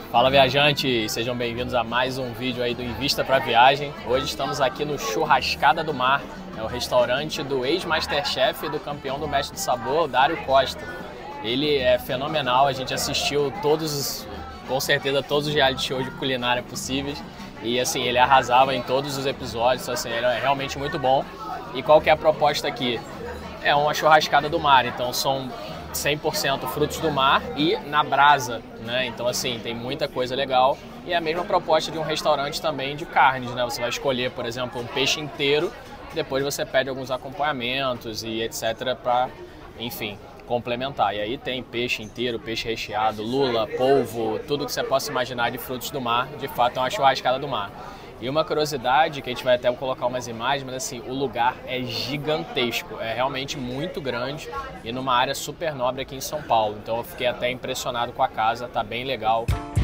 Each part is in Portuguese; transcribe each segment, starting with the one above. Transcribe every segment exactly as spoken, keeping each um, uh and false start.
Fala, viajantes! Sejam bem-vindos a mais um vídeo aí do Invista para Viagem. Hoje estamos aqui no Churrascada do Mar, é o restaurante do ex-masterchef e do campeão do Mestre do Sabor, Dário Costa. Ele é fenomenal, a gente assistiu todos os, com certeza todos os reality shows de culinária possíveis e assim, ele arrasava em todos os episódios, assim, ele é realmente muito bom. E qual que é a proposta aqui? É uma churrascada do mar, então são cem por cento frutos do mar e na brasa, né? Então assim, tem muita coisa legal e é a mesma proposta de um restaurante também de carnes, né? Você vai escolher, por exemplo, um peixe inteiro, depois você pede alguns acompanhamentos e etcétera para, enfim, complementar. E aí tem peixe inteiro, peixe recheado, lula, polvo, tudo que você possa imaginar de frutos do mar, de fato é uma churrascada do mar. E uma curiosidade, que a gente vai até colocar umas imagens, mas assim, o lugar é gigantesco, é realmente muito grande e numa área super nobre aqui em São Paulo. Então eu fiquei até impressionado com a casa, tá bem legal.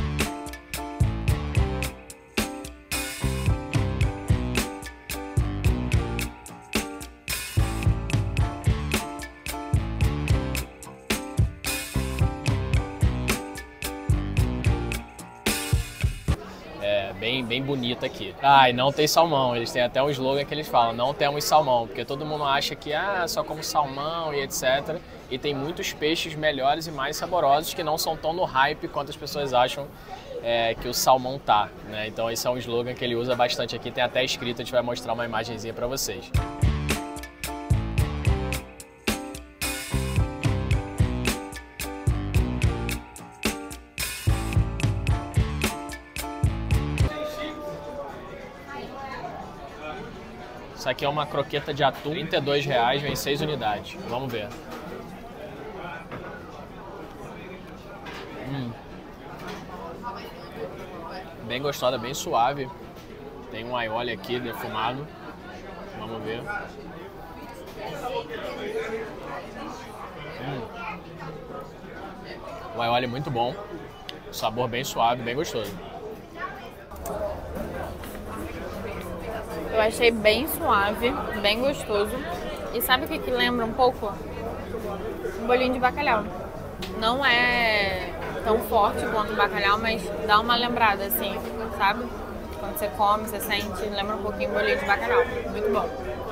Bem, bem bonita aqui. Ah, e não tem salmão, eles têm até um slogan que eles falam, não temos salmão, porque todo mundo acha que ah, só como salmão e etcétera. E tem muitos peixes melhores e mais saborosos que não são tão no hype quanto as pessoas acham é, que o salmão tá, né? Então esse é um slogan que ele usa bastante aqui, tem até escrito, a gente vai mostrar uma imagenzinha para vocês. Isso aqui é uma croqueta de atum, trinta e dois reais, vem seis unidades. Vamos ver. Hum. Bem gostosa, bem suave. Tem um aioli aqui defumado. Vamos ver. Hum. O aioli é muito bom. Sabor bem suave, bem gostoso. Eu achei bem suave, bem gostoso. E sabe o que que lembra um pouco? Um bolinho de bacalhau. Não é tão forte quanto o bacalhau, mas dá uma lembrada assim, sabe? Quando você come, você sente, lembra um pouquinho um bolinho de bacalhau. Muito bom.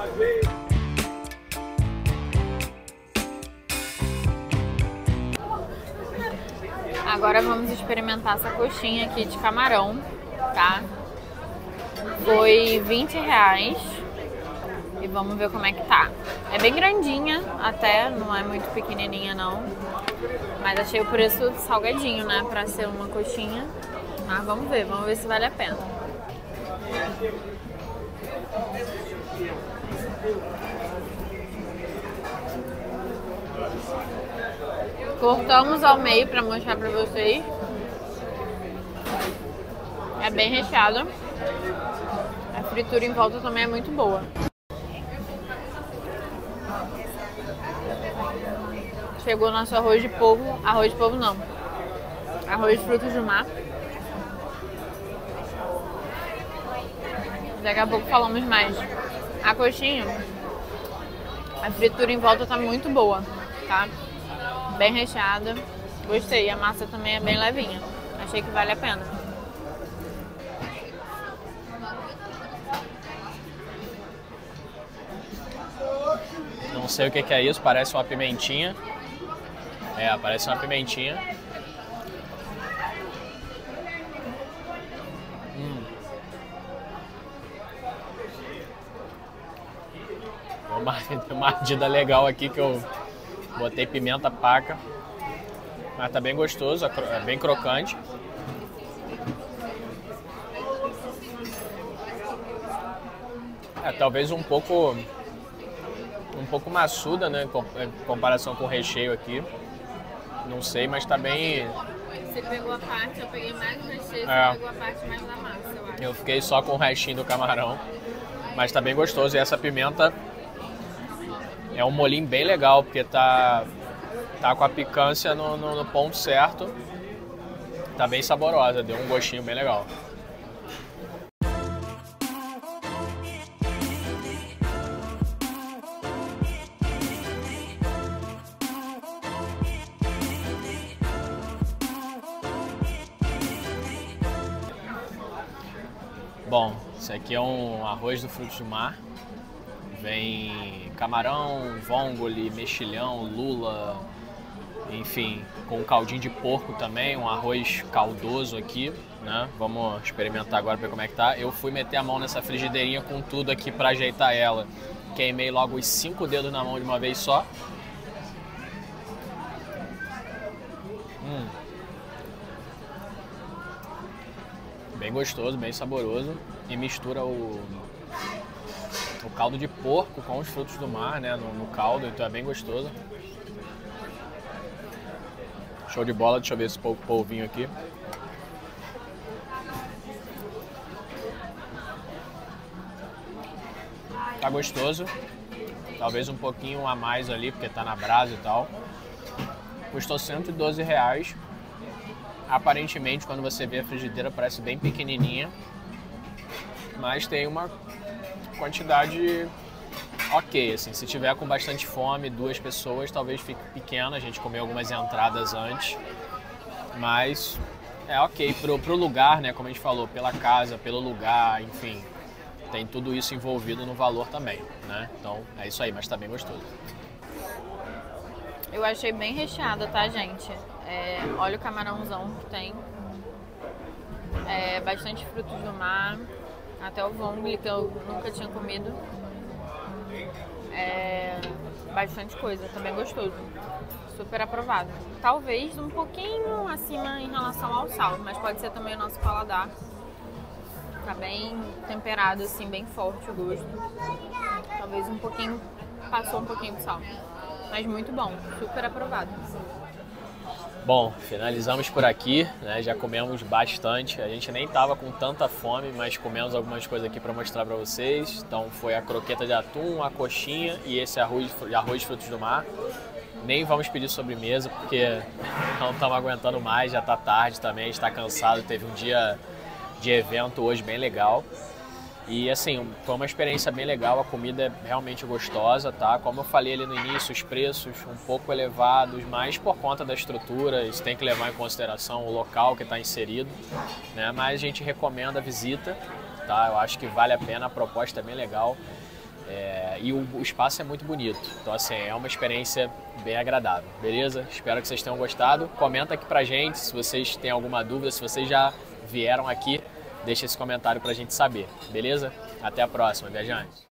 Agora vamos experimentar essa coxinha aqui de camarão, tá? Foi vinte reais e vamos ver como é que tá. É bem grandinha até, não é muito pequenininha não, mas achei o preço salgadinho, né, pra ser uma coxinha. Mas vamos ver, vamos ver se vale a pena. Cortamos ao meio pra mostrar pra vocês. É bem recheada. A fritura em volta também é muito boa. Chegou nosso arroz de polvo. Arroz de polvo não. Arroz de frutos do mar. Daqui a pouco falamos mais. A coxinha, a fritura em volta tá muito boa, tá? Bem recheada. Gostei. A massa também é bem levinha. Achei que vale a pena. Não sei o que que é isso, parece uma pimentinha. É, parece uma pimentinha. Hum. Uma, uma ardida legal aqui que eu botei pimenta paca. Mas tá bem gostoso, é bem crocante. É, talvez um pouco... um pouco maçuda, né, em comparação com o recheio aqui. Não sei, mas tá bem... Você pegou a parte, eu peguei mais o recheio, é. Você pegou a parte mais da massa, eu acho. Eu fiquei só com o restinho do camarão, mas tá bem gostoso. E essa pimenta é um molinho bem legal, porque tá, tá com a picância no, no, no ponto certo. Tá bem saborosa, deu um gostinho bem legal. Bom, esse aqui é um arroz do frutos do mar. Vem camarão, vongole, mexilhão, lula, enfim, com um caldinho de porco também, um arroz caldoso aqui, né? Vamos experimentar agora para ver como é que tá. Eu fui meter a mão nessa frigideirinha com tudo aqui para ajeitar ela. Queimei logo os cinco dedos na mão de uma vez só. Hum. Bem gostoso, bem saboroso. E mistura o, o caldo de porco com os frutos do mar, né, no, no caldo, então é bem gostoso. Show de bola, deixa eu ver esse polvinho aqui. Tá gostoso. Talvez um pouquinho a mais ali, porque tá na brasa e tal. Custou cento e doze reais. Aparentemente, quando você vê a frigideira, parece bem pequenininha. Mas tem uma quantidade ok, assim. Se tiver com bastante fome, duas pessoas, talvez fique pequena. A gente comeu algumas entradas antes. Mas é ok pro, pro lugar, né? Como a gente falou, pela casa, pelo lugar, enfim. Tem tudo isso envolvido no valor também, né? Então é isso aí, mas tá bem gostoso. Eu achei bem recheada, tá, gente? É, olha o camarãozão que tem. É, bastante frutos do mar. Até o vongole, que eu nunca tinha comido. É, bastante coisa, também gostoso. Super aprovado. Talvez um pouquinho acima em relação ao sal, mas pode ser também o nosso paladar. Tá bem temperado, assim, bem forte o gosto. Talvez um pouquinho, passou um pouquinho de sal. Mas muito bom, super aprovado. Bom, finalizamos por aqui, né? Já comemos bastante. A gente nem tava com tanta fome, mas comemos algumas coisas aqui para mostrar para vocês. Então foi a croqueta de atum, a coxinha e esse arroz, arroz de frutos do mar. Nem vamos pedir sobremesa, porque não estamos aguentando mais, já tá tarde também, a gente tá cansado, teve um dia de evento hoje bem legal. E assim, foi uma experiência bem legal, a comida é realmente gostosa, tá? Como eu falei ali no início, os preços um pouco elevados, mas por conta da estrutura, isso tem que levar em consideração o local que está inserido, né? Mas a gente recomenda a visita, tá? Eu acho que vale a pena, a proposta é bem legal. É, e o, o espaço é muito bonito, então assim, é uma experiência bem agradável, beleza? Espero que vocês tenham gostado. Comenta aqui pra gente se vocês têm alguma dúvida, se vocês já vieram aqui, deixa esse comentário pra gente saber, beleza? Até a próxima, viajantes!